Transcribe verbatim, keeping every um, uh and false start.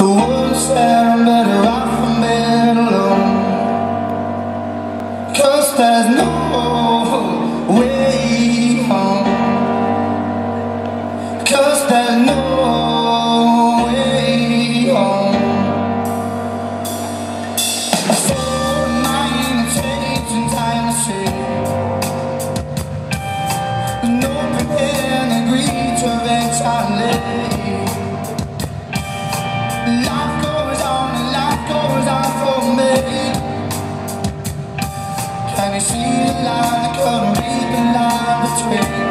The world said I'm better off from being alone, 'cause there's no way home, 'cause there's no way home. So mine and changing time to see. There's no preparing to greet your eventually. Life goes on and life goes on for me. Can you see the line? I couldn't read the line between